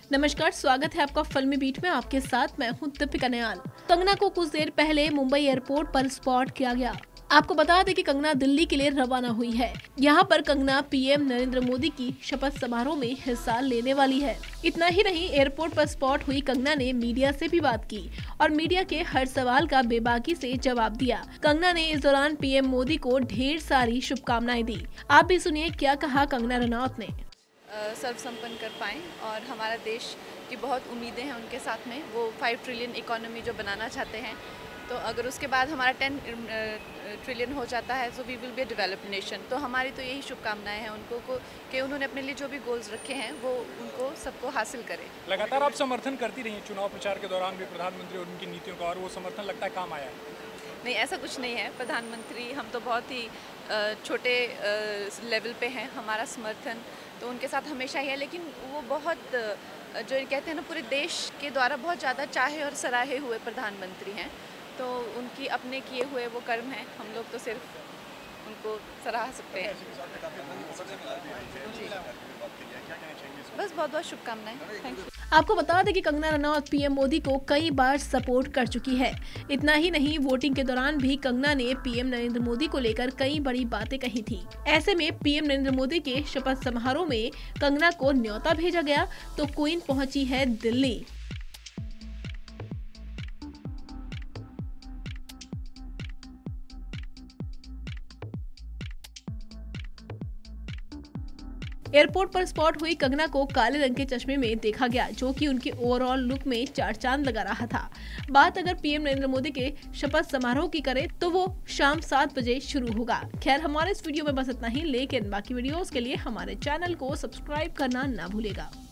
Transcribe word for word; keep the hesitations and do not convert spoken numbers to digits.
नमस्कार, स्वागत है आपका फिल्मी बीट में। आपके साथ मैं हूं दीपिका नयाल। कंगना को कुछ देर पहले मुंबई एयरपोर्ट पर स्पॉट किया गया। आपको बता दें कि कंगना दिल्ली के लिए रवाना हुई है। यहाँ पर कंगना पीएम नरेंद्र मोदी की शपथ समारोह में हिस्सा लेने वाली है। इतना ही नहीं, एयरपोर्ट पर स्पॉट हुई कंगना ने मीडिया से भी बात की और मीडिया के हर सवाल का बेबाकी से जवाब दिया। कंगना ने इस दौरान पीएम मोदी को ढेर सारी शुभकामनाएं दी। आप भी सुनिए क्या कहा कंगना रनौत ने। सर्व संपन्न कर पाएँ और हमारा देश की बहुत उम्मीदें हैं उनके साथ में। वो फाइव ट्रिलियन इकोनॉमी जो बनाना चाहते हैं, तो अगर उसके बाद हमारा टेन ट्रिलियन हो जाता है तो we will be a developed nation. तो हमारी तो यही शुभकामनाएं हैं उनको को कि उन्होंने अपने लिए जो भी गोल्स रखे हैं वो उनको सबको हासिल करें। लगातार आप समर्थन करती रही चुनाव प्रचार के दौरान भी प्रधानमंत्री और उनकी नीतियों का, और वो समर्थन लगता है काम आया? नहीं, ऐसा कुछ नहीं है। प्रधानमंत्री, हम तो बहुत ही छोटे लेवल पे हैं, हमारा समर्थन तो उनके साथ हमेशा ही है। लेकिन वो बहुत जो कहते हैं ना, पूरे देश के द्वारा बहुत ज़्यादा चाहे और सराहे हुए प्रधानमंत्री हैं। तो उनकी अपने किए हुए वो कर्म हैं, हम लोग तो सिर्फ उनको सराह सकते हैं। बस बहुत बहुत शुभकामनाएं। Thank you. आपको बता दें कि कंगना रनौत पीएम मोदी को कई बार सपोर्ट कर चुकी है। इतना ही नहीं, वोटिंग के दौरान भी कंगना ने पीएम नरेंद्र मोदी को लेकर कई बड़ी बातें कही थी। ऐसे में पीएम नरेंद्र मोदी के शपथ समारोह में कंगना को न्योता भेजा गया तो क्वीन पहुंची है दिल्ली। एयरपोर्ट पर स्पॉट हुई कंगना को काले रंग के चश्मे में देखा गया, जो कि उनके ओवरऑल लुक में चार चांद लगा रहा था। बात अगर पीएम नरेंद्र मोदी के शपथ समारोह की करें तो वो शाम सात बजे शुरू होगा। खैर, हमारे इस वीडियो में बस इतना ही, लेकिन बाकी वीडियोस के लिए हमारे चैनल को सब्सक्राइब करना ना भूलेगा।